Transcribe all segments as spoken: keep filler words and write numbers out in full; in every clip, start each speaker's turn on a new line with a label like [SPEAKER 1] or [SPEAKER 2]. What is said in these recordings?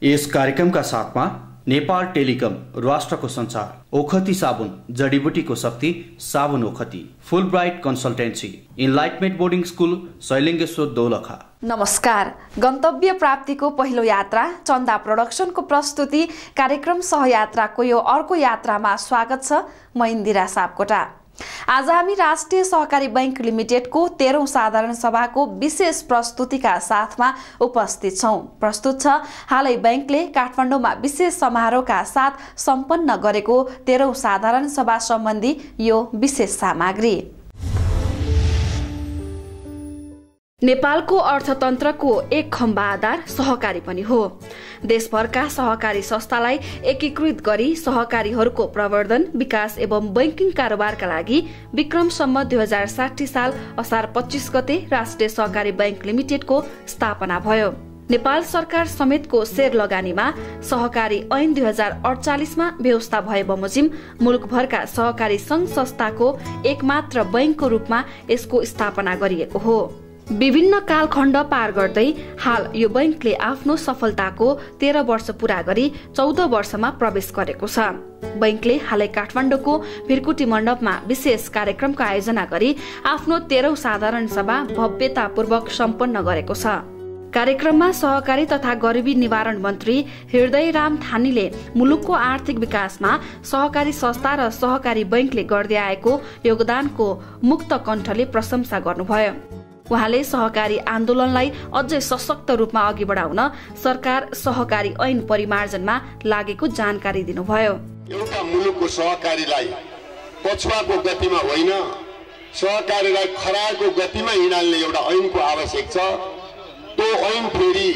[SPEAKER 1] यस कार्यक्रमका साथमा नेपाल टेलिकम, राष्ट्रको संचार, ओखती साबुन, जडीबुटीको शक्ति, साबुन ओखती, full bright consultancy, enlightenment boarding school, Shailungeshwar Dolakha.
[SPEAKER 2] नमस्कार। गन्तव्य प्राप्तिको पहिलो यात्रा चन्दा प्रोडक्सनको प्रस्तुति कार्यक्रम सहयात्राको यो अर्को यात्रामा स्वागत छ। म इन्दिरा सापकोटा। आज हामी राष्ट्रिय सहकारी बैंक लिमिटेडको तेह्रौं साधारण सभाको विशेष प्रस्तुतिका साथमा उपस्थित छौं। प्रस्तुत छ हालै बैंकले काठमाडौँमा विशेष समारोहका साथ सम्पन्न गरेको तेह्रौं साधारण सभा सम्बन्धी यो विशेष सामग्री। नेपालको अर्थतन्त्रको एक खम्बा आधार सहकारी पनि हो। देशभरका सहकारी संस्थालाई एकीकृत गरी सहकारीहरूको प्रवर्धन, विकास एवं बैंकिङ कारोबारका लागि विक्रमसम्म दुई हजार साठी साल असार पच्चीस गते राष्ट्रिय सहकारी बैंक लिमिटेडको स्थापना भयो। नेपाल सरकार समेतको शेयर लगानीमा सहकारी ऐन दुई हजार अडचालिसमा व्यवस्था भए बमोजिम मुलुकभरका सहकारी संघ संस्थाको एकमात्र बैंकको रूपमा यसको स्थापना गरिएको हो। विभिन्न कालखण्ड पार गर्दै हाल यो बैंकले आफ्नो सफलताको तेह्र वर्ष पूरा गरी चौध वर्षमा प्रवेश गरेको छ। बैंकले हालै काठमाडौँको भिरकुटी मण्डपमा विशेष कार्यक्रमको आयोजना गरी आफ्नो तेह्रौं साधारण सभा भव्यतापूर्वक सम्पन्न गरेको छ। कार्यक्रममा सहकारी तथा गरिबी निवारण मन्त्री हृदयराम थानीले मुलुकको आर्थिक विकासमा सहकारी संस्था र सहकारी बैंकले गर्दै आएको योगदानको मुक्त कण्ठले प्रशंसा गर्नुभयो। उहाँले सहकारी आन्दोलनलाई अझै सशक्त रूपमा अघि बढाउन सरकार सहकारी ऐन परिमार्जनमा लागेको जानकारी दिनुभयो।
[SPEAKER 3] एउटा मुलुकको सहकारीलाई पछुवाको गतिमा होइन, सहकारीलाई खराको गतिमा हिँड्ने एउटा ऐनको आवश्यक छ। त्यो ऐन फेरि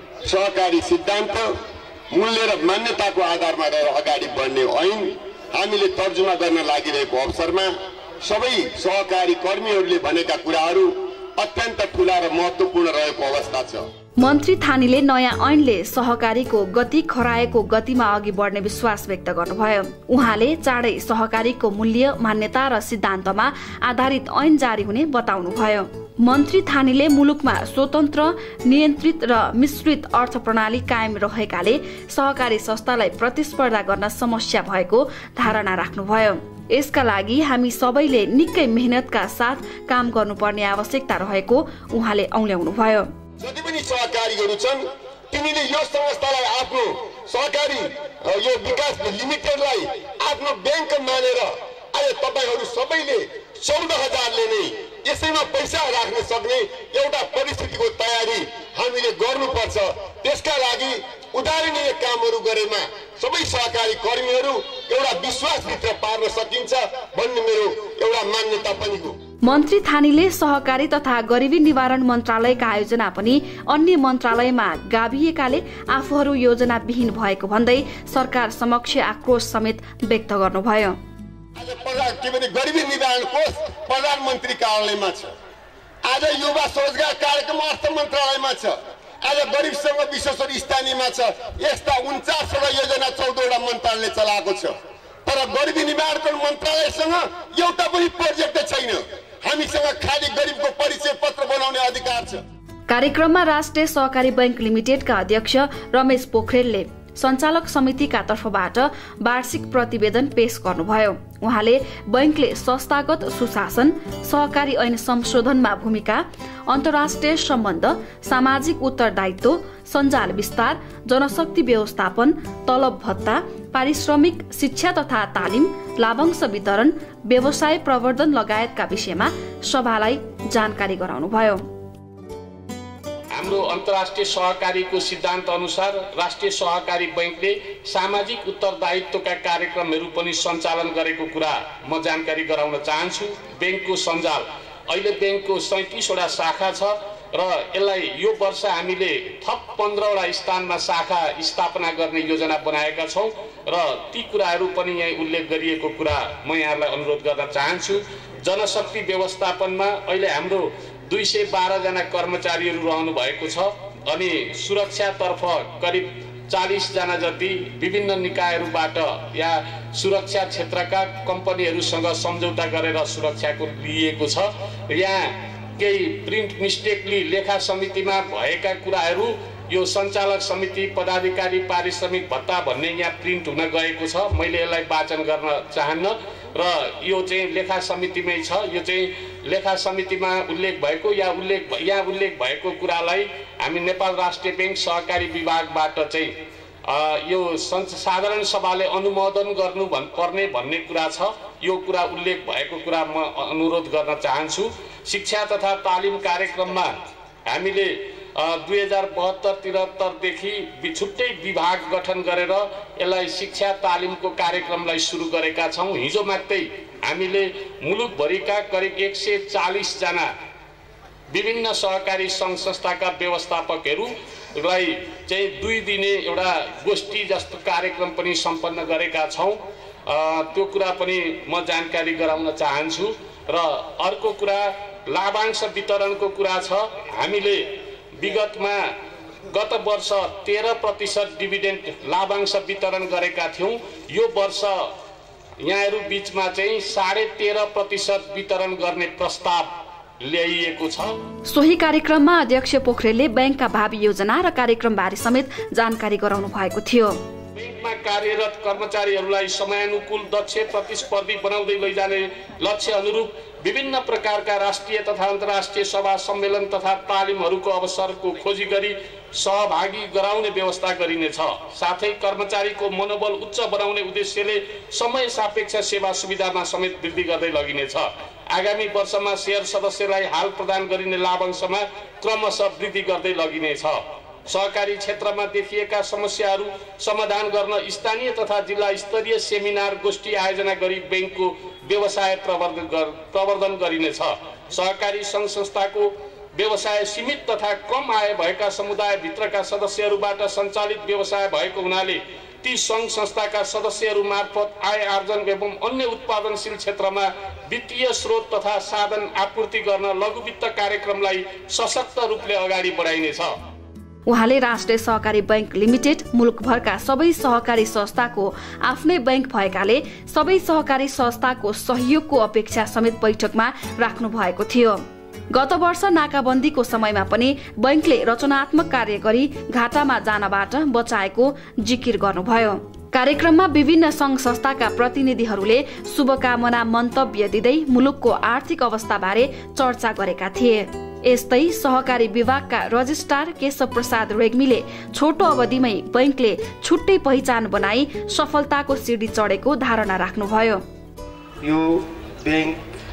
[SPEAKER 3] सहकारी सिद्धान्त, मूल्य र मान्यताको आधारमा रहेर अगाडि बढ्ने ऐन हामीले तर्जुमा गर्न लागिरहेको अवसरमा सबै सहकारी कर्मीहरूले भनेका कुराहरू अत्यन्त ठूला र महत्त्वपूर्ण रहेको अवस्था छ।
[SPEAKER 2] मन्त्री थानीले नयाँ ऐनले सहकारीको गति खराएको गतिमा अघि बढ्ने विश्वास व्यक्त गर्नुभयो। उहाँले चाँडै सहकारीको मूल्य, मान्यता र सिद्धान्तमा आधारित ऐन जारी हुने बताउनुभयो। मन्त्री थानीले मुलुकमा स्वतन्त्र, नियन्त्रित र मिश्रित अर्थ प्रणाली कायम रहेकाले सहकारी संस्थालाई प्रतिस्पर्धा गर्न समस्या भएको धारणा राख्नुभयो। यसका लागि हामी सबैले निकै मेहनतका साथ काम गर्नुपर्ने आवश्यकता रहेको उहाँले औल्याउनुभयो।
[SPEAKER 3] जति पनि सहकारीहरू छन् तिनीले यो संस्थालाई आफ्नो सहकारी यो विकास लिमिटेडलाई आफ्नो बैंक मानेर अहिले तपाईहरू सबैले चौध हजारले नै यसैमा पैसा राख्न सक्ने एउटा परिस्थितिको तयारी हामीले गर्नुपर्छ। त्यसका लागि उदाहरणीय कामहरू गरेमा सबै सहकारी कर्मीहरू एउटा विश्वासभित्र पार्न सकिन्छ भन्ने मेरो एउटा मान्यता पनि हो।
[SPEAKER 2] मन्त्री थानीले सहकारी तथा गरिबी निवारण मन्त्रालयका आयोजना पनि अन्य मन्त्रालयमा गाभिएकाले आफूहरू योजना विहीन भएको भन्दै सरकार समक्ष आक्रोश समेत व्यक्त गर्नुभयो।
[SPEAKER 3] आज प्रधान के भने गरिबी निवारण कोष प्रधानमन्त्री कार्यालयमा छ, आज युवा रोजगार कार्यक्रम अर्थ मन्त्रालयमा छ, आज गरिबसँग विश्वस्तर स्थानीयमा छ। यस्ता उन्चासवटा योजना चौधवटा मन्त्रालयले चलाएको छ, तर गरिबी निवारण मन्त्रालयसँग एउटा पनि प्रोजेक्ट छैन। हामीसँग खाली गरिबको परिचय पत्र बनाउने अधिकार छ।
[SPEAKER 2] कार्यक्रममा राष्ट्रिय सहकारी बैंक लिमिटेडका अध्यक्ष रमेश पोखरेलले सञ्चालक समितिका तर्फबाट वार्षिक प्रतिवेदन पेश गर्नुभयो। उहाँले बैंकले संस्थागत सुशासन, सहकारी ऐन संशोधनमा भूमिका, अन्तर्राष्ट्रिय सम्बन्ध, सामाजिक उत्तरदायित्व, सञ्जाल विस्तार, जनशक्ति व्यवस्थापन, तलब भत्ता, पारिश्रमिक, शिक्षा तथा तालिम, लाभांश वितरण, व्यवसाय प्रवर्धन लगायतका विषयमा सभालाई जानकारी गराउनुभयो।
[SPEAKER 4] हाम्रो अन्तर्राष्ट्रिय सहकारीको सिद्धान्त अनुसार राष्ट्रिय सहकारी बैंकले सामाजिक उत्तरदायित्वका कार्यक्रमहरू पनि सञ्चालन गरेको कुरा म जानकारी गराउन चाहन्छु। बैंकको सञ्जाल अहिले बैंकको सैंतीसवटा शाखा छ र यसलाई यो वर्ष हामीले थप पन्ध्रवटा स्थानमा शाखा स्थापना गर्ने योजना बनाएका छौं र ती कुराहरू पनि यहाँ उल्लेख गरिएको कुरा म यहाँलाई अनुरोध गर्न चाहन्छु। जनशक्ति व्यवस्थापनमा अहिले हाम्रो दुई सय बाह्र जना कर्मचारीहरू रहनु भएको छ अनि सुरक्षातर्फ करिब चालीस जना जति विभिन्न निकायहरूबाट या सुरक्षा क्षेत्रका कम्पनीहरूसँग सम्झौता गरेर सुरक्षाको लिएको छ। यहाँ केही प्रिन्ट मिस्टेकली लेखा समितिमा भएका कुराहरू यो सञ्चालक समिति पदाधिकारी पारिश्रमिक भत्ता भन्ने यहाँ प्रिन्ट हुन गएको छ। मैले यसलाई वाचन गर्न चाहन्न र यो चाहिँ लेखा समितिमै छ। यो चाहिँ लेखा समितिमा उल्लेख भएको या उल्लेख यहाँ उल्लेख भएको कुरालाई हामी नेपाल राष्ट्रिय बैंक सहकारी विभागबाट चाहिँ यो साधारण सभाले अनुमोदन गर्नु भन् पर्ने भन्ने कुरा छ। यो कुरा उल्लेख भएको कुरा म अनुरोध गर्न चाहन्छु। शिक्षा तथा तालिम कार्यक्रममा हामीले दुई हजार बहत्तर त्रिहत्तरदेखि छुट्टै विभाग गठन गरेर यसलाई शिक्षा तालिमको कार्यक्रमलाई सुरु गरेका छौँ। हिजो मात्रै हामीले मुलुकभरिका करिब एक सय चालिसजना विभिन्न सहकारी सङ्घ संस्थाका व्यवस्थापकहरूलाई चाहिँ दुई दिने एउटा गोष्ठी जस्तो कार्यक्रम पनि सम्पन्न गरेका छौँ। त्यो कुरा पनि म जानकारी गराउन चाहन्छु। र अर्को कुरा लाभांश वितरणको कुरा छ। हामीले विगतमा गत वर्ष तेह्र प्रतिशत डिभिडेन्ड लाभांश वितरण गरेका थियौँ। यो वर्ष यहाँहरू बिचमा चाहिँ साढे तेह्र प्रतिशत वितरण गर्ने प्रस्ताव ल्याइएको छ।
[SPEAKER 2] सोही कार्यक्रममा अध्यक्ष पोखरेलले बैंकका भावी योजना र कार्यक्रमबारे समेत जानकारी गराउनु भएको थियो।
[SPEAKER 4] बैंकमा कार्यरत कर्मचारीहरूलाई समयानुकूल दक्ष प्रतिस्पर्धी बनाउँदै लैजाने लक्ष्य अनुरूप विभिन्न प्रकारका राष्ट्रिय तथा अन्तर्राष्ट्रिय सभा सम्मेलन तथा तालिमहरूको अवसरको खोजी गरी सहभागी गराउने व्यवस्था गरिनेछ। साथै कर्मचारीको मनोबल उच्च बनाउने उद्देश्यले समय सापेक्ष सेवा सुविधामा समेत वृद्धि गर्दै लगिनेछ। आगामी वर्षमा शेयर सदस्यलाई हाल प्रदान गरिने लाभांशमा क्रमशः वृद्धि गर्दै लगिनेछ। सहकारी क्षेत्रमा देखिएका समस्याहरू समाधान गर्न स्थानीय तथा जिल्ला स्तरीय सेमिनार गोष्ठी आयोजना गरी बैंकको व्यवसाय प्रवर्धन गरिनेछ। सहकारी सङ्घ संस्थाको व्यवसाय सीमित तथा कम आय भएका समुदायभित्रका सदस्यहरूबाट सञ्चालित व्यवसाय भएको हुनाले ती सङ्घ संस्थाका सदस्यहरू मार्फत आय आर्जन एवं अन्य उत्पादनशील क्षेत्रमा वित्तीय स्रोत तथा साधन आपूर्ति गर्न लघु वित्त कार्यक्रमलाई सशक्त रूपले अगाडि बढाइनेछ।
[SPEAKER 2] उहाँले राष्ट्रिय सहकारी बैंक लिमिटेड मुलुकभरका सबै सहकारी संस्थाको आफ्नै बैंक भएकाले सबै सहकारी संस्थाको सहयोगको अपेक्षा समेत बैठकमा राख्नु भएको थियो। गत वर्ष नाकाबन्दीको समयमा पनि बैंकले रचनात्मक कार्य गरी घाटामा जानबाट बचाएको जिकिर गर्नुभयो। कार्यक्रममा विभिन्न संघ संस्थाका प्रतिनिधिहरूले शुभकामना मन्तव्य दिँदै मुलुकको आर्थिक अवस्थाबारे चर्चा गरेका थिए। यस्तै सहकारी विभागका रजिस्ट्रार केशव प्रसाद रेग्मीले छोटो अवधिमै बैंकले छुट्टै पहिचान बनाई सफलताको सिडी चढेको धारणा राख्नुभयो।
[SPEAKER 5] यो बैंक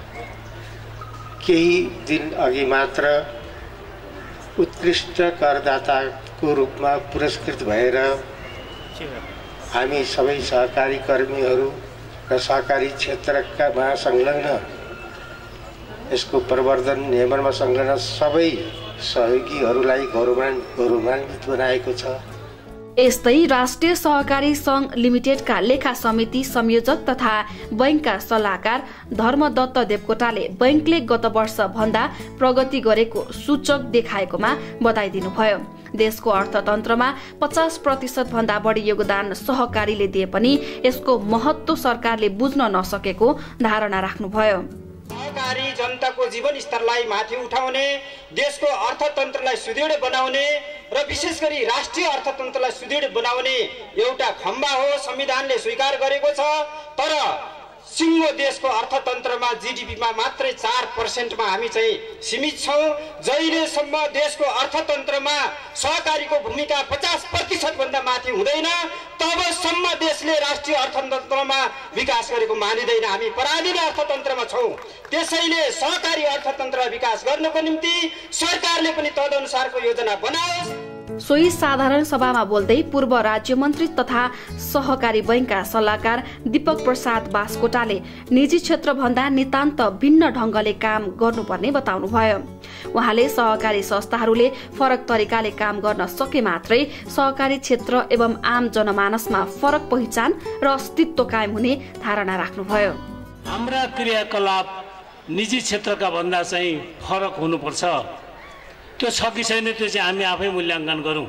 [SPEAKER 5] केही दिन अघि मात्र उत्कृष्ट करदाताको रूपमा पुरस्कृत भएर हामी सबै सहकारी कर्मीहरू र सहकारी क्षेत्रका संलग्न यसको प्रवर्धन निर्माणमा संलग्न सबै सहयोगीहरूलाई गौरवान्वित बनाएको छ।
[SPEAKER 2] यस्तै राष्ट्रिय सहकारी संघ लिमिटेडका लेखा समिति संयोजक तथा बैंकका सल्लाहकार धर्मदत्त देवकोटाले बैंकले गत वर्ष भन्दा प्रगति गरेको सूचक देखाएकोमा बधाई दिनुभयो। देशको अर्थतन्त्रमा पचास प्रतिशत भन्दा बढी योगदान सहकारीले दिए पनि यसको महत्व सरकारले बुझ्न नसकेको धारणा राख्नुभयो।
[SPEAKER 6] सहकारी जनताको जीवन स्तरलाई माथि उठाउने, देशको अर्थतन्त्रलाई सुदृढ बनाउने र विशेष गरी राष्ट्रिय अर्थतन्त्रलाई सुदृढ बनाउने एउटा खम्बा हो। संविधानले स्वीकार गरेको छ। तर सिङ्गो देशको अर्थतन्त्रमा जीडीपीमा मात्रै चार पर्सेन्टमा हामी चाहिँ सीमित छौँ। जहिलेसम्म देशको अर्थतन्त्रमा सहकारीको भूमिका पचास प्रतिशत भन्दा माथि हुँदैन तबसम्म देशले राष्ट्रिय अर्थतन्त्रमा विकास गरेको मानिँदैन। हामी पराधीन अर्थतन्त्रमा छौँ। त्यसैले सहकारी अर्थतन्त्र विकास गर्नको निम्ति सरकारले पनि तदनुसारको योजना बनाओस्।
[SPEAKER 2] सोही साधारण सभामा बोल्दै पूर्व राज्य मन्त्री तथा सहकारी बैंकका सल्लाहकार दीपक प्रसाद बास्कोटाले निजी क्षेत्र भन्दा नितान्त भिन्न ढंगले काम गर्नुपर्ने बताउनुभयो। उहाँले सहकारी संस्थाहरूले फरक तरिकाले काम गर्न सके मात्रै सहकारी क्षेत्र एवं आम जनमानसमा फरक पहिचान र अस्तित्व कायम हुने धारणा राख्नुभयो।
[SPEAKER 7] हाम्रा क्रियाकलाप निजी क्षेत्रका भन्दा चाहिँ फरक हुनुपर्छ। त्यो छ कि छैन त्यो चाहिँ हामी आफै मूल्याङ्कन गरौँ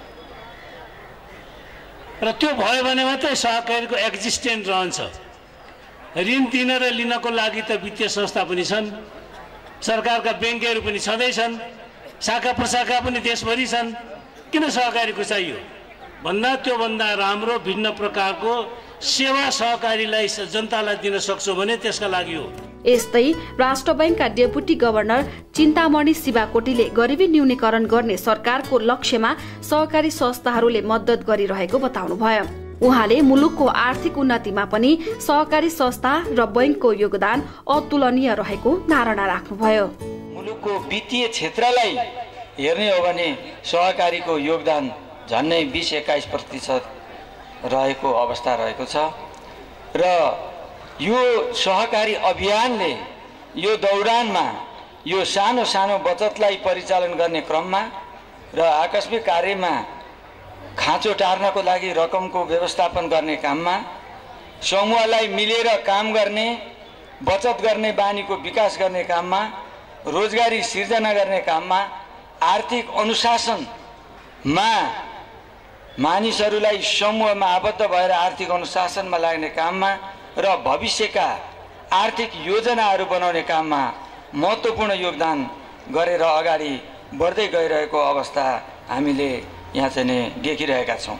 [SPEAKER 7] र त्यो भयो भने मात्रै सहकारीको एक्जिस्टेन्स रहन्छ। ऋण दिन र लिनको लागि त वित्तीय संस्था पनि छन्, सरकारका ब्याङ्कहरू पनि छँदैछन्, शाखा प्रशाखा पनि देशभरि छन्। किन सहकारीको चाहियो भन्दा त्योभन्दा राम्रो भिन्न प्रकारको सेवा सहकारीलाई जनतालाई दिन सक्छौँ भने त्यसका लागि हो।
[SPEAKER 2] यस्तै राष्ट्र बैंकका डेपुटी गभर्नर चिन्तामणि शिवाकोटीले गरिबी न्यूनीकरण गर्ने सरकारको लक्ष्यमा सहकारी संस्थाहरूले मद्दत गरिरहेको बताउनुभयो। उहाँले मुलुकको आर्थिक उन्नतिमा पनि सहकारी संस्था र बैंकको योगदान अतुलनीय रहेको धारणा राख्नुभयो।
[SPEAKER 8] मुलुकको वित्तीय क्षेत्रलाई हेर्ने हो भने सहकारीको योगदान झन्डै बीस एक्काइस प्रतिशत रहेको अवस्था रहेको छ र यो सहकारी अभियानले यो दौडानमा यो सानो सानो बचतलाई परिचालन गर्ने क्रममा र आकस्मिक कार्यमा खाँचो टार्नको लागि रकमको व्यवस्थापन गर्ने काममा समूहलाई मिलेर काम गर्ने बचत गर्ने बानीको विकास गर्ने काममा रोजगारी सिर्जना गर्ने काममा आर्थिक अनुशासनमा मानिसहरूलाई समूहमा आबद्ध भएर आर्थिक अनुशासनमा लाग्ने काममा र भविष्यका आर्थिक योजनाहरू बनाउने काममा महत्त्वपूर्ण योगदान गरेर अगाडि बढ्दै गइरहेको अवस्था हामीले यहाँ चाहिँ देखिरहेका छौँ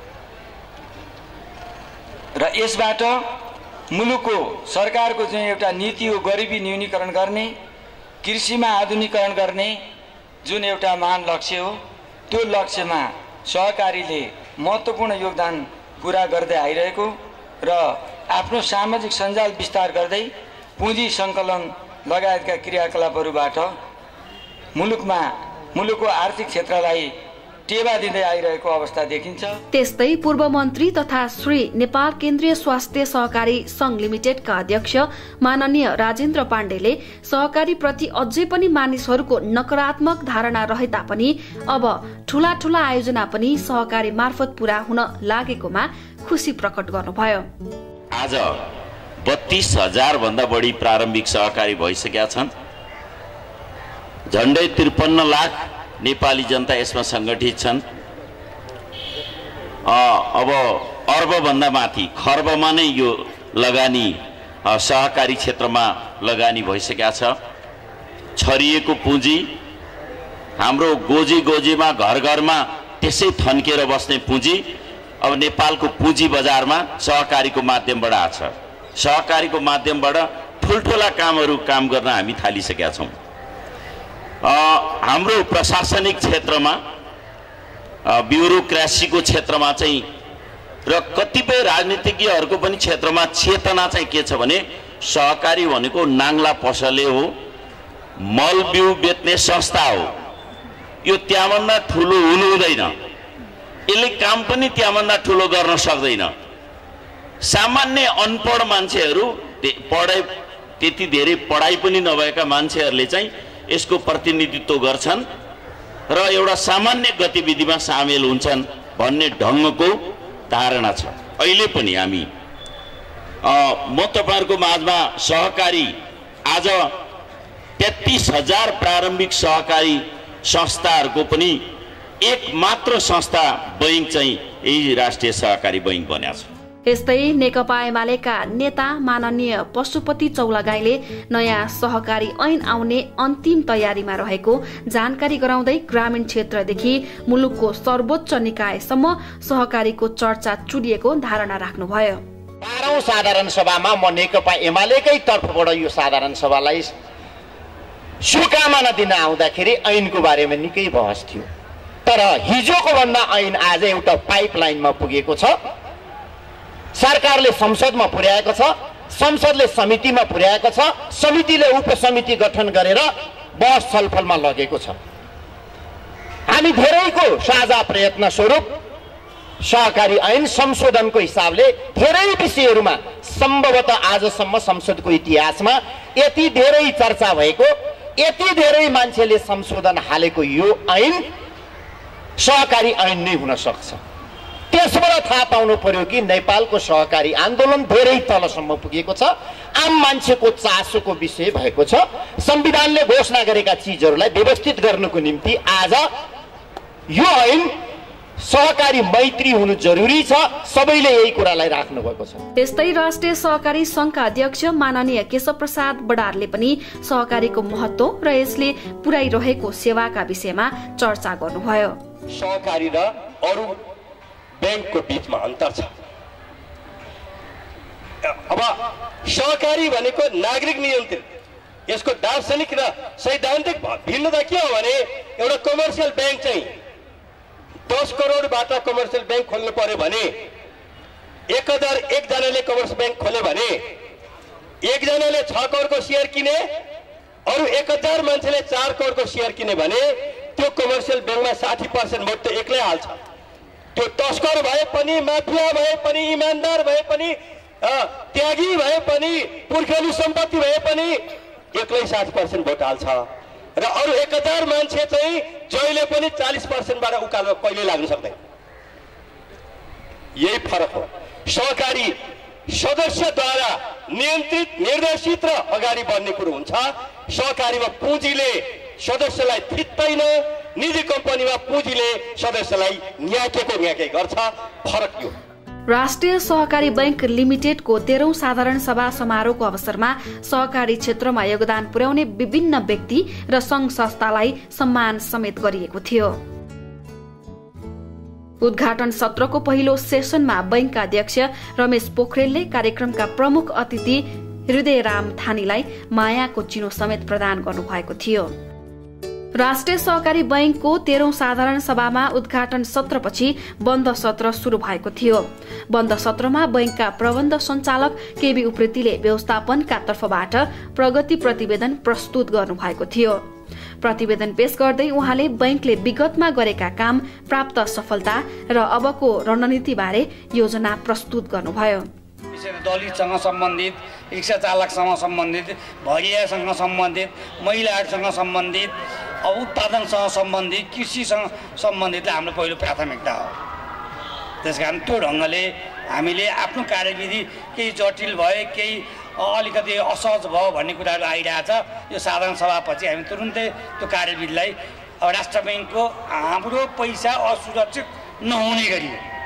[SPEAKER 8] र यसबाट मुलुकको सरकारको चाहिँ एउटा नीति हो गरिबी न्यूनीकरण गर्ने, कृषिमा आधुनिकीकरण गर्ने जुन एउटा महान लक्ष्य हो त्यो लक्ष्यमा सहकारीले महत्त्वपूर्ण योगदान पुरा गर्दै आइरहेको र आफ्नो सामाजिक सञ्जाल विस्तार गर्दै पुँजी सङ्कलन लगायतका क्रियाकलापहरूबाट मुलुकमा मुलुकको आर्थिक क्षेत्रलाई टेवा दिँदै आइरहेको अवस्था देखिन्छ।
[SPEAKER 2] त्यस्तै पूर्व मन्त्री तथा श्री नेपाल केन्द्रीय स्वास्थ्य सहकारी संघ लिमिटेडका अध्यक्ष माननीय राजेन्द्र पाण्डेले सहकारी प्रति अझै पनि मानिसहरूको नकारात्मक धारणा रहे तापनि अब ठूला ठूला आयोजना पनि सहकारी मार्फत पूरा हुन लागेकोमा खुशी प्रकट गर्नुभयो।
[SPEAKER 9] आज बत्तीस हजार भन्दा बढी प्रारम्भिक सहकारी भइसकेका छन्। झण्डै त्रिपन्न लाख नेपाली जनता यसमा संगठित छन्। अब अर्ब भन्दा माथि खर्बमा नै यो लगानी सहकारी क्षेत्रमा लगानी भइसकेका छ। छरिएको पुँजी हाम्रो गोजी गोजीमा घर घरमा त्यसै थन्केर बस्ने पुँजी अब नेपालको पुँजी बजारमा सहकारीको माध्यमबाट आछ। सहकारीको माध्यमबाट ठुल्ठुला कामहरू काम गर्न हामी थालिसकेका छौँ। हाम्रो प्रशासनिक क्षेत्रमा ब्युरोक्रेसीको क्षेत्रमा चाहिँ र कतिपय राजनीतिज्ञहरूको पनि क्षेत्रमा चेतना चाहिँ के छ भने सहकारी भनेको नाङ्ला पसले हो, मल बिउ बेच्ने संस्था हो। यो त्यहाँभन्दा ठुलो हुनु हुँदैन, यसले काम पनि त्यहाँभन्दा ठुलो गर्न सक्दैन। सामान्य अनपढ मान्छेहरू पढाइ त्यति धेरै पढाइ पनि नभएका मान्छेहरूले चाहिँ यसको प्रतिनिधित्व गर्छन् र एउटा सामान्य गतिविधिमा सामेल हुन्छन् भन्ने ढङ्गको धारणा छ। अहिले पनि हामी म तपाईहरुको माझमा सहकारी आज तेत्तीस हजार प्रारम्भिक सहकारी संस्थाहरूको पनि एक मात्र संस्था बैंक चाहिँ यही राष्ट्रिय सहकारी बैंक बनेको छ।
[SPEAKER 2] यस्तै नेकपा एमालेका नेता माननीय पशुपति चौलागाईले नयाँ सहकारी ऐन आउने अन्तिम तयारीमा रहेको जानकारी गराउँदै ग्रामीण क्षेत्रदेखि मुलुकको सर्वोच्च निकायसम्म सहकारीको चर्चा चुडिएको धारणा राख्नुभयो।
[SPEAKER 10] बाह्रौं साधारण सभामा म नेकपा एमालेकै तर्फबाट यो साधारण सभालाई शुभकामना दिन आउँदाखेरि ऐनको बारेमा निकै बहस थियो, तर हिजोको भन्दा ऐन आज एउटा पाइपलाइनमा पुगेको छ। सरकारले संसदमा पुर्याएको छ, संसदले समितिमा पुर्याएको छ, समितिले उपसमिति गठन गरेर बहस छलफलमा लगेको छ। हामी धेरैको साझा प्रयत्न स्वरूप सहकारी ऐन संशोधनको हिसाबले धेरै विषयहरूमा सम्भवतः आजसम्म संसदको इतिहासमा यति धेरै चर्चा भएको, यति धेरै मान्छेले संशोधन हालेको यो ऐन सहकारी ऐन नै हुन सक्छ। त्यसबाट थाहा पाउनु पर्यो कि नेपालको सहकारी आन्दोलन धेरै तलसम्म पुगेको छ, आम मान्छेको चासोको विषय भएको छ। संविधानले घोषणा गरेका चीजहरूलाई व्यवस्थित गर्नको निम्ति आज यो ऐन सहकारी मैत्री हुनु जरुरी छ। सबैले यही कुरालाई राख्नु भएको छ।
[SPEAKER 2] त्यस्तै राष्ट्रिय सहकारी संघका अध्यक्ष माननीय केशव प्रसाद बडारले पनि सहकारीको महत्त्व र यसले पुर्याइरहेको सेवाका विषयमा चर्चा गर्नुभयो।
[SPEAKER 11] सहकारी र अरू ब्याङ्कको बिचमा अन्तर छ। अब सहकारी भनेको नागरिक नियन्त्रित, यसको दार्शनिक र सैद्धान्तिक भिन्नता के हो भने एउटा कमर्सियल ब्याङ्क चाहिँ दस करोडबाट कमर्सियल ब्याङ्क खोल्नु पर्यो भने एक हजार एकजनाले कमर्सियल ब्याङ्क खोल्यो भने एकजनाले छ करोडको सेयर किने, अरू एक हजार मान्छेले चार करोडको सेयर किने भने त्यो कमर्सियल ब्याङ्कमा साठी पर्सेन्ट भोट त एक्लै हाल्छ। त्यो तस्कर भए पनि, माफिया भए पनि, इमान्दार भए पनि, त्यागी भए पनि, पुर्खेली सम्पत्ति भए पनि एक्लै साठी पर्सेन्ट भोट हाल्छ र अरू एक हजार मान्छे चाहिँ जहिले पनि चालिस पर्सेन्टबाट उकालो कहिले लाग्न सक्दैन। यही फरक हो। सहकारी सदस्यद्वारा नियन्त्रित, निर्देशित र अगाडि बढ्ने कुरो हुन्छ। सहकारीमा पुँजीले सदस्यलाई थिच्दैन, निजी कम्पनीमा पुँजीले सदस्यलाई न्याकेको न्याके गर्छ। फरक यो।
[SPEAKER 2] राष्ट्रिय सहकारी बैंक लिमिटेडको तेह्रौं साधारण सभा समारोहको अवसरमा सहकारी क्षेत्रमा योगदान पुर्याउने विभिन्न व्यक्ति र संघ संस्थालाई सम्मान समेत गरिएको थियो। उद्घाटन सत्रको पहिलो सेसनमा बैंकका अध्यक्ष रमेश पोखरेलले कार्यक्रमका प्रमुख अतिथि हृदयराम थानीलाई मायाको चिनो समेत प्रदान गर्नुभएको थियो। राष्ट्रिय सहकारी बैंकको तेह्रौं साधारण सभामा उद्घाटन सत्रपछि बन्द सत्र शुरू भएको थियो। बन्द सत्रमा बैंकका प्रबन्ध सञ्चालक केबी उप्रेतीले व्यवस्थापनका तर्फबाट प्रगति प्रतिवेदन प्रस्तुत गर्नुभएको थियो। प्रतिवेदन पेश गर्दै उहाँले बैंकले विगतमा गरेका काम, प्राप्त सफलता र अबको रणनीति बारे योजना प्रस्तुत गर्नुभयो।
[SPEAKER 12] दलितसँग सम्बन्धित, रिक्सा चालकसँग सम्बन्धित, भगियासँग सम्बन्धित, महिलाहरूसँग सम्बन्धित, उत्पादनसँग सम्बन्धित, कृषिसँग सम्बन्धित हाम्रो पहिलो प्राथमिकता हो। त्यसकारण त्यो ढङ्गले हामीले आफ्नो कार्यविधि केही जटिल भयो, केही अलिकति असहज भयो भन्ने कुराहरू आइरहेछ। यो साधारण सभापछि हामी तुरुन्तै त्यो कार्यविधिलाई अब राष्ट्र ब्याङ्कको हाम्रो पैसा असुरक्षित नहुने गरी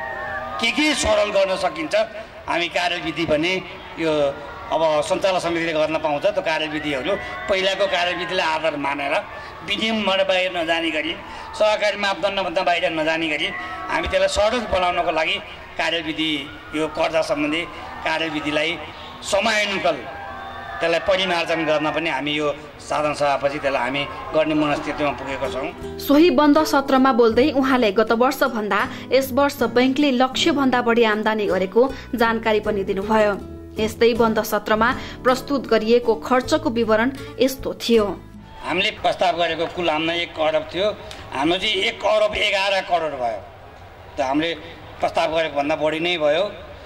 [SPEAKER 12] के के सरल गर्न सकिन्छ हामी कार्यविधि भने यो अब सञ्चालक समितिले गर्न पाउँछ। त्यो कार्यविधिहरू पहिलाको कार्यविधिलाई आधार मानेर विनियमबाट बाहिर नजाने गरी, सहकारी मापदण्डभन्दा बाहिर नजाने गरी हामी त्यसलाई सरल बनाउनको लागि कार्यविधि, यो कर्जा सम्बन्धी कार्यविधिलाई समयानुकूल त्यसलाई परिमार्जन गर्न पनि हामी यो साधारण सभापछि त्यसलाई हामी गर्ने मनस्थितिमा पुगेको छौँ।
[SPEAKER 2] सोही बन्द सत्रमा बोल्दै उहाँले गत वर्ष भन्दा यस वर्ष बैंकले लक्ष्य भन्दा बढी आमदानी गरेको जानकारी पनि दिनुभयो। यस्तै बन्द सत्रमा प्रस्तुत गरिएको खर्चको विवरण यस्तो थियो।
[SPEAKER 12] हामीले प्रस्ताव गरेको कुल आमदानी एक अरब थियो, हाम्रो चाहिँ एक अरब एघार करोड भयो। त हामीले प्रस्ताव गरेको भन्दा बढी नै भयो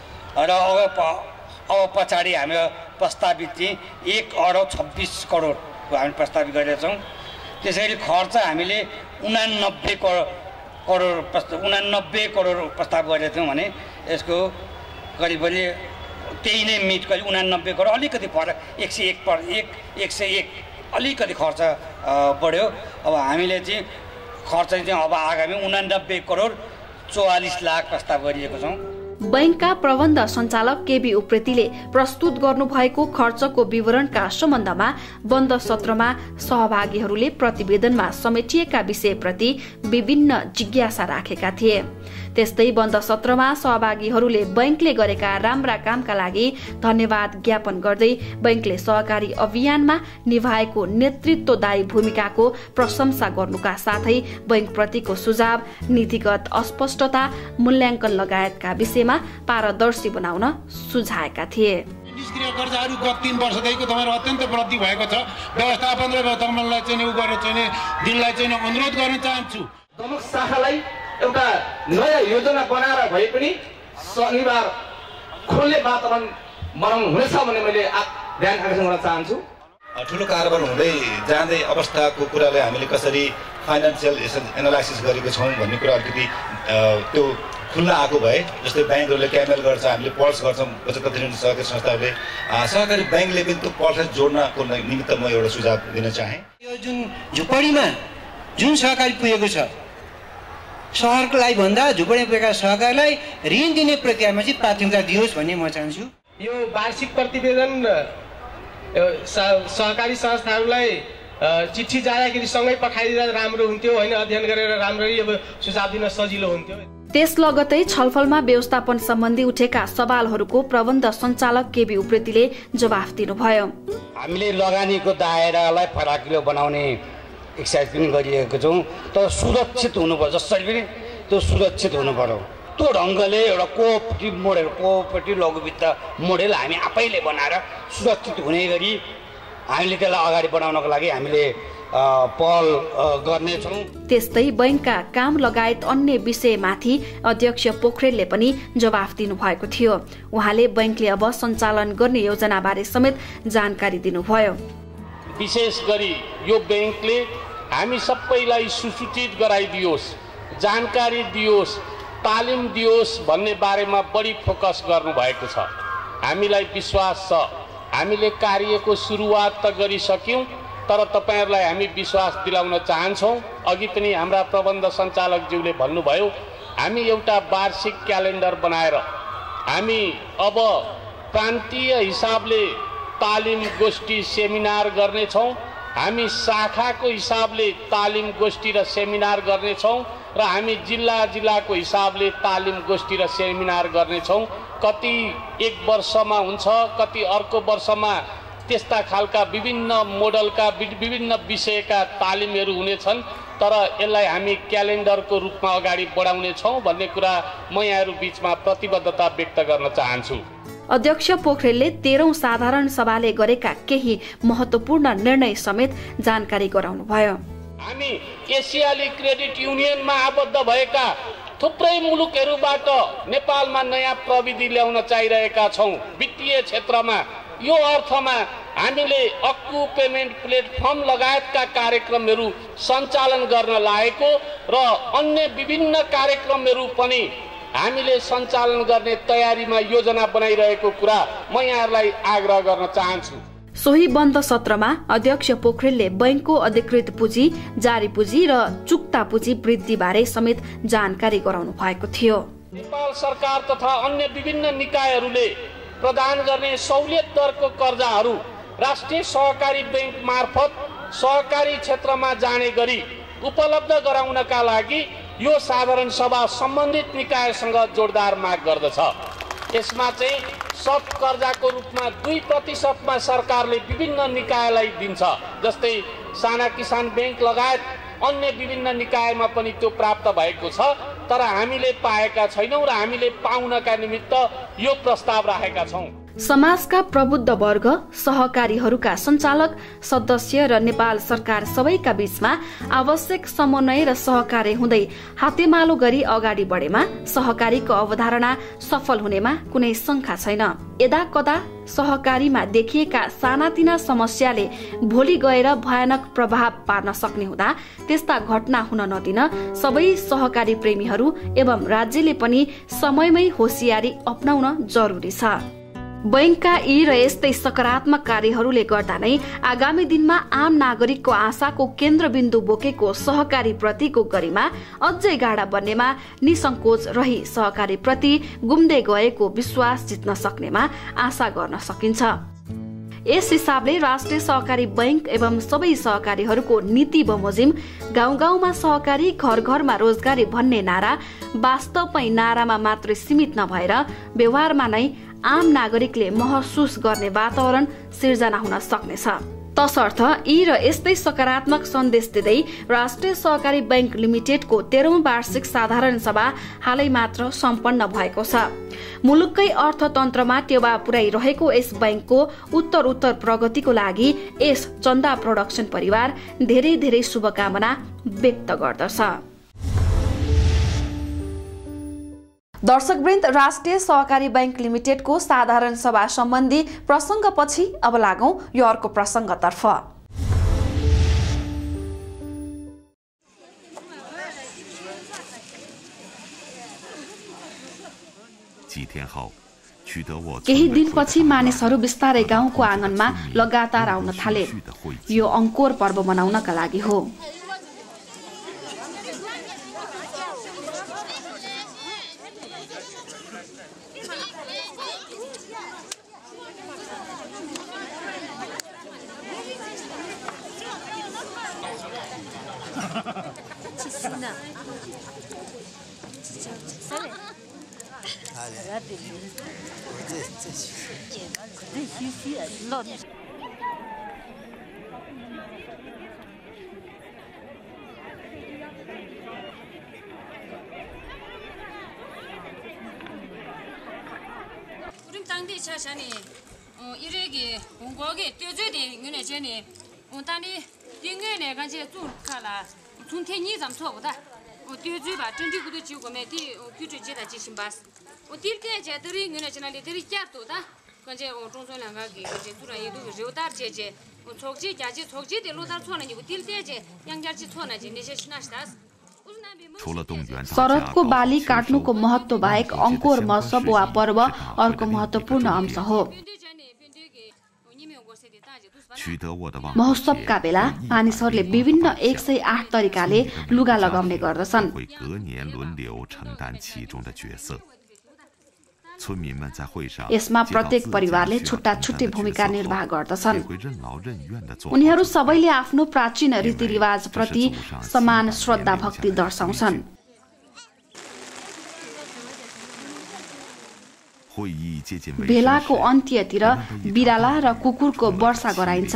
[SPEAKER 12] र अब अब पछाडि हाम्रो प्रस्तावित चाहिँ एक अरब छब्बिस करोडको हामी प्रस्तावित गरेका छौँ। त्यसैले खर्च हामीले उनानब्बे करोड करोड प्रस्ताव उनानब्बे करोड प्रस्ताव गरेका थियौँ भने यसको करिब करिब त्यही नै मिट करिब उनानब्बे करोड, अलिकति फरक एक सय एक पर एक एक सय एक अलिकति खर्च बढ्यो। अब हामीले चाहिँ खर्च चाहिँ अब आगामी उनानब्बे करोड चौवालिस लाख प्रस्ताव गरिएको छौँ।
[SPEAKER 2] बैंकका प्रबन्ध सञ्चालक केबी उप्रेतीले प्रस्तुत गर्नुभएको खर्चको विवरणका सम्बन्धमा बन्द सत्रमा सहभागीहरूले प्रतिवेदनमा समेटिएका विषयप्रति विभिन्न जिज्ञासा राखेका थिए। त्यस्तै बन्द सत्रमा सहभागीहरूले बैंकले गरेका राम्रा कामका लागि धन्यवाद ज्ञापन गर्दै बैंकले सहकारी अभियानमा निभाएको नेतृत्वदायी भूमिकाको प्रशंसा गर्नुका साथै बैंकप्रतिको सुझाव, नीतिगत अस्पष्टता, मूल्याङ्कन लगायतका विषयमा पारदर्शी बनाउन सुझाएका थिए।
[SPEAKER 13] निष्क्रिय कर्जाहरू गत तीन वर्षदेखिको तपाईँहरू अत्यन्त वृद्धि भएको छ। व्यवस्थापन र तपाईँलाई चाहिँ उ गरेर चाहिँ दिनलाई चाहिँ अनुरोध गर्न चाहन्छु।
[SPEAKER 14] प्रमुख शाखालाई एउटा नयाँ योजना बनाएर भए पनि शनिबार खोल्ने वातावरण बनाउनु हुनेछ भन्ने मैले ध्यान आकर्षण गर्न चाहन्छु।
[SPEAKER 15] ठुलो कारोबार हुँदै जाँदै अवस्थाको कुरालाई हामीले कसरी फाइनेन्सियल एनालाइसिस गरेको छौँ भन्ने कुरा अलिकति त्यो खुल्ला आएको भए, जस्तै ब्याङ्कहरूले क्यामेल गर्छ, हामीले पल्स गर्छौँ, बचत ऋण सहकारी संस्थाहरूले सहकारी ब्याङ्कले पनि त्यो पल्सलाई जोड्नको निमित्त म एउटा सुझाव दिन चाहेँ।
[SPEAKER 6] यो जुन झुपडीमा जुन सहकारी पुगेको छ, सहरको लागि भन्दा झुपडीमा पुगेका सहकारीलाई ऋण दिने प्रक्रियामा चाहिँ प्राथमिकता दियोस् भन्ने म चाहन्छु।
[SPEAKER 14] यो वार्षिक प्रतिवेदन सहकारी संस्थाहरूलाई
[SPEAKER 11] चिठी जाँदाखेरि सँगै पठाइदिँदा राम्रो हुन्थ्यो होइन, अध्ययन गरेर राम्ररी अब सुझाव दिन सजिलो हुन्थ्यो।
[SPEAKER 2] त्यस लगतै छलफलमा व्यवस्थापन सम्बन्धी उठेका सवालहरूको प्रबन्ध सञ्चालक केबी उप्रेतीले जवाफ दिनुभयो।
[SPEAKER 12] हामीले लगानीको दायरालाई फराकिलो बनाउने एक्सर्साइज पनि गरिरहेको छौँ, तर सुरक्षित हुनु पर्यो, जसरी पनि त्यो सुरक्षित हुनु पर्यो। त्यो ढङ्गले एउटा कोअपरेटिभ मोडेल कोअपरेटिभ लघुवित्त मोडेल हामी आफैले बनाएर सुरक्षित हुने गरी हामीले त्यसलाई अगाडि बढाउनको लागि हामीले पहल गर्नेछौँ।
[SPEAKER 2] त्यस्तै बैंकका काम लगायत अन्य विषयमाथि अध्यक्ष पोखरेलले पनि जवाफ दिनुभएको थियो। उहाँले बैंकले अब सञ्चालन गर्ने योजनाबारे समेत जानकारी दिनुभयो।
[SPEAKER 4] विशेष गरी यो बैंकले हामी सबैलाई सुसूचित गराइदियोस्, जानकारी दियोस्, तालिम दियोस् भन्ने बारेमा बढी फोकस गर्नुभएको छ। हामीलाई विश्वास छ हामीले कार्यको सुरुवात त गरिसक्यौँ, तर तपाईहरुलाई हामी विश्वास दिलाउन चाहन्छौँ। अघि पनि हाम्रा प्रबन्ध सञ्चालकज्यूले भन्नुभयो, हामी एउटा वार्षिक क्यालेन्डर बनाएर हामी अब प्रान्तीय हिसाबले तालिम गोष्ठी सेमिनार गर्नेछौँ, हामी शाखाको हिसाबले तालिम गोष्ठी र सेमिनार गर्नेछौँ र हामी जिल्ला जिल्लाको हिसाबले तालिम गोष्ठी र सेमिनार गर्नेछौँ। कति एक वर्षमा हुन्छ, कति अर्को वर्षमा त्यस्ता खालका विभिन्न मोडलका विभिन्न विषयका तालिमहरू हुनेछन्, तर यसलाई हामी क्यालेन्डरको रूपमा अगाडि बढाउनेछौँ भन्ने कुरा म यहाँहरू बीचमा प्रतिबद्धता व्यक्त गर्न चाहन्छु।
[SPEAKER 2] अध्यक्ष पोखरेलले तेह्रौं साधारण सभाले गरेका केही महत्वपूर्ण निर्णय समेत जानकारी गराउनुभयो।
[SPEAKER 4] हामी एसियाली क्रेडिट युनियनमा आबद्ध भएका थुप्रै मुलुकहरूबाट नेपालमा नयाँ प्रविधि ल्याउन चाहिरहेका छौँ। वित्तीय क्षेत्रमा यो अर्थमा हामीले अक्कु पेमेन्ट प्लेटफर्म लगायतका कार्यक्रमहरू सञ्चालन गर्न लागेको र अन्य विभिन्न कार्यक्रमहरू पनि हामीले सञ्चालन गर्ने तयारीमा योजना बनाइरहेको कुरा म यहाँहरूलाई आग्रह गर्न चाहन्छु।
[SPEAKER 2] सोही बन्द सत्रमा अध्यक्ष पोखरेलले बैंकको अधिकृत पुँजी, जारी पुँजी र चुक्ता पुँजी वृद्धि बारे समेत जानकारी गराउनु भएको थियो।
[SPEAKER 4] नेपाल सरकार तथा अन्य विभिन्न निकायहरूले प्रदान गर्ने सहुलियत दरको कर्जाहरू राष्ट्रिय सहकारी बैंक मार्फत सहकारी क्षेत्रमा जाने गरी उपलब्ध गराउनका लागि यो साधारण सभा सम्बन्धित निकायसँग जोडदार माग गर्दछ। यसमा चाहिँ सब कर्जाको रूपमा दुई प्रतिशतमा सरकारले विभिन्न निकायलाई दिन्छ, जस्तै साना किसान बैंक लगायत अन्य विभिन्न निकायमा पनि त्यो प्राप्त भएको छ, तर हामीले पाएका छैनौँ र हामीले पाउनका निमित्त यो प्रस्ताव राखेका छौँ।
[SPEAKER 2] समाजका प्रबुद्ध वर्ग, सहकारीहरूका सञ्चालक, सदस्य र नेपाल सरकार सबैका बीचमा आवश्यक समन्वय र सहकार्य हुँदै हातेमालो गरी अगाडि बढेमा सहकारीको अवधारणा सफल हुनेमा कुनै शंका छैन। यदा कदा सहकारीमा देखिएका सानातिना समस्याले भोलि गएर भयानक प्रभाव पार्न सक्ने हुँदा त्यस्ता घटना हुन नदिन सबै सहकारी प्रेमीहरू एवं राज्यले पनि समयमै होसियारी अपनाउन जरुरी छ। बैंकका यी र यस्तै सकारात्मक कार्यहरूले गर्दा नै आगामी दिनमा आम नागरिकको आशाको केन्द्रबिन्दु बोकेको सहकारी प्रतिको गरिमा अझै गाढा बन्नेमा निसंकोच रही सहकारी प्रति गुम्दै गएको विश्वास जित्न सक्नेमा आशा गर्न सकिन्छ। यस हिसाबले राष्ट्रिय सहकारी बैंक एवं सबै सहकारीहरूको नीति बमोजिम गाउँ गाउँमा सहकारी, घर घरमा रोजगारी भन्ने नारा वास्तवमै नारामा मात्रै सीमित नभएर व्यवहारमा नै आम नागरिकले महसुस गर्ने वातावरण सिर्जना हुन सक्नेछ। तसर्थ यी र यस्तै सकारात्मक सन्देश दिँदै राष्ट्रिय सहकारी बैंक लिमिटेडको तेह्रौं वार्षिक साधारण सभा हालै मात्र सम्पन्न भएको छ। मुलुककै अर्थतन्त्रमा टेवा पुर्याइरहेको यस बैंकको उत्तर उत्तर प्रगतिको लागि यस चन्दा प्रोडक्सन परिवार धेरै धेरै शुभकामना व्यक्त गर्दछ। दर्शकवृन्द, राष्ट्रिय सहकारी बैंक लिमिटेडको साधारण सभा सम्बन्धी प्रसंगपछि अब लागौं यो अर्को प्रसंगतर्फ। केही दिनपछि मानिसहरू बिस्तारै गाउँको आँगनमा लगातार आउन थाले। यो अंकोर पर्व मनाउनका लागि हो।
[SPEAKER 16] 우리 당대 차샤니 어 이래기 공고게 떼줘대 응네 제니 어 당대 딩게네 간제 좀 칼라 중天你怎么做不的我丢嘴吧真的不都就过没的我丢嘴接的进行吧我第二天接的人呢在那里的家多的关键我中村两个给这突然一度肉大姐姐我错姐家姐错姐的路大错了你我第二天姐两家姐错了就那些是那是的
[SPEAKER 2] शरदको बाली काट्नुको महत्त्व बाहेक अंकुर महोत्सव वा पर्व अर्को महत्त्वपूर्ण अंश हो महोत्सवका बेला मानिसहरूले विभिन्न एक सय आठ तरिकाले लुगा लगाउने गर्दछन् यसमा प्रत्येक परिवारले छुट्टा छुट्टै भूमिका निर्वाह गर्दछन् उनीहरू सबैले आफ्नो प्राचीन रीतिरिवाजप्रति समान श्रद्धा भक्ति दर्शाउँछन् भेलाको अन्त्यतिर बिराला र कुकुरको वर्षा गराइन्छ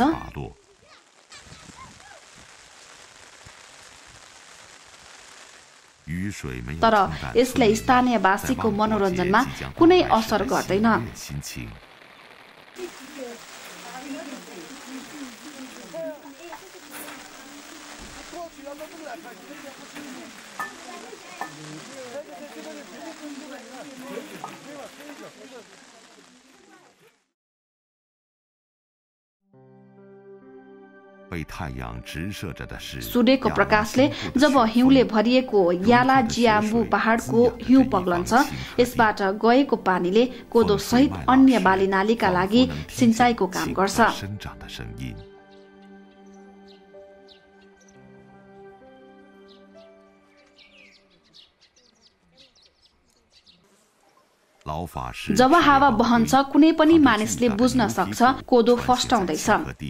[SPEAKER 2] तर यसले स्थानीयवासीको मनोरञ्जनमा कुनै असर गर्दैन सूर्यको प्रकाशले जब हिउँले भरिएको याला जियाम्बु पहाडको हिउँ पग्लन्छ यसबाट गएको पानीले कोदो सहित अन्य बाली नालीका लागि सिंचाइको काम गर्छ जब हावा बहन्छ कुनै पनि मानिसले बुझ्न सक्छ कोदो फस्टाउँदैछ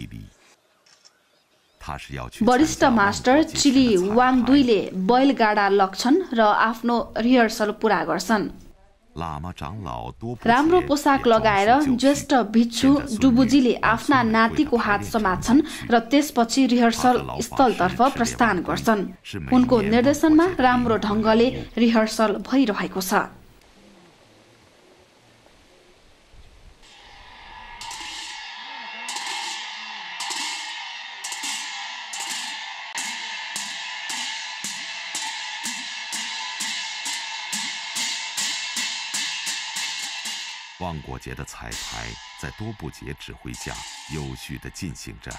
[SPEAKER 2] वरिष्ठ मास्टर चिली वाङ दुईले बैलगाडा लग्छन् र आफ्नो रिहर्सल पूरा गर्छन् राम्रो पोसाक लगाएर ज्येष्ठ भिक्षु डुबुजीले आफ्ना नातिको हात समात्छन् र त्यसपछि रिहर्सल स्थलतर्फ प्रस्थान गर्छन् उनको निर्देशनमा राम्रो ढंगले रिहर्सल भइरहेको छ
[SPEAKER 17] 望国节的彩排在多部节指挥下有序地进行着。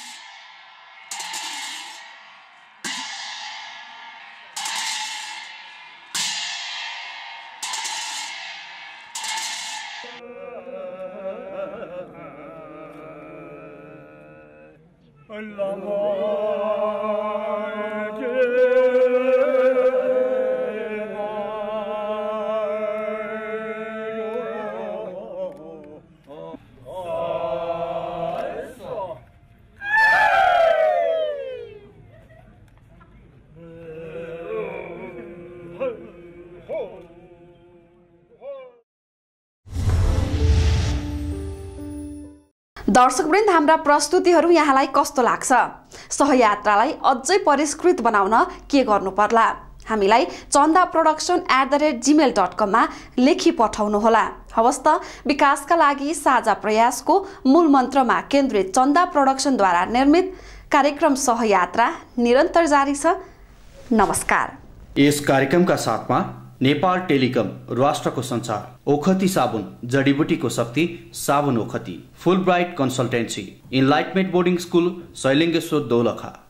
[SPEAKER 2] दर्शकवृन्द हाम्रा प्रस्तुतिहरू यहाँलाई कस्तो लाग्छ सहयात्रालाई अझै परिष्कृत बनाउन के गर्नु पर्ला हामीलाई Chanda production at the rate Gmail dot com मा लेखी पठाउनु होला हवस् त विकासका लागि साझा प्रयासको मूल मन्त्रमा केन्द्रित चन्दा प्रोडक्सनद्वारा निर्मित कार्यक्रम सहयात्रा निरन्तर जारी छ नमस्कार
[SPEAKER 1] यस कार्यक्रमका साथमा नेपाल टेलिकम राष्ट्रको संचार ओखती साबुन जडीबुटीको शक्ति साबुन ओखती full bright consultancy enlightenment boarding school Shailungeshwar Dolakha